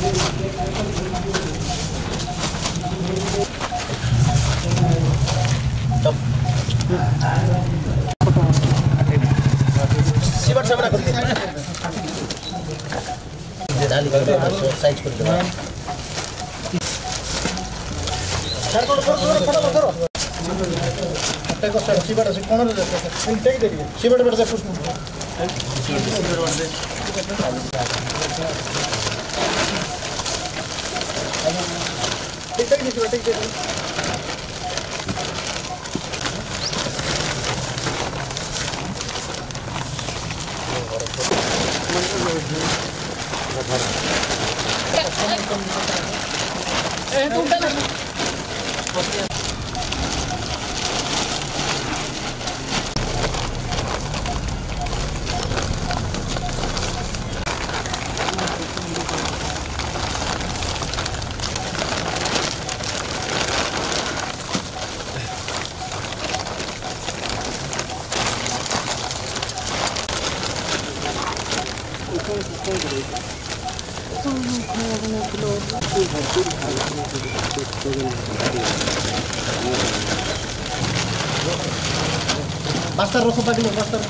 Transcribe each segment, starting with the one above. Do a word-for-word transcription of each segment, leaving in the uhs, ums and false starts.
सीबट सामना कर दे डाली कर साइज कर दे सर को करो करो करो टेक सर सीबट से कोन रे टेक दे सीबट बट से पुश टेक टेक टेक टेक ए तू उठा ना Master rosok tadi master.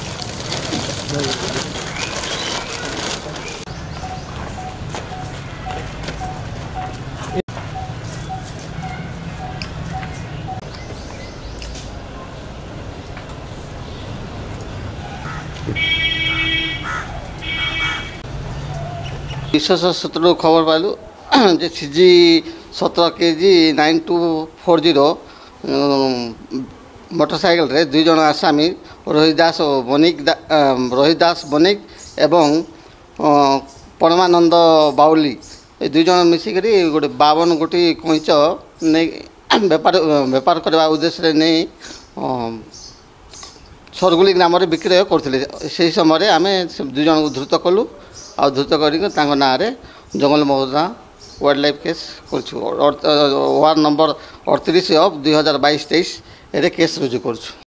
विशेष सूत्र खबर पालु जे सीजी सत्रह KG nine two four zero motorcycle रे दुई जन आसामी रोहित दास बनिक रोहित दास बनिक एवं परमानंद बाउली ए दुई जन मिसिक गोटे बावन गोटी कईच नहीं बेपार बेपार करने उद्देश्य नहीं सरगुली ग्राम विक्रय करते से समय आम दुई जन को धृत कलु आ धृत कर ना जंगल महोदय वाइल्ड लाइफ केस कर वार्ड नंबर अड़तीस अफ दुई हजार बैश तेईस केस रुजु कर।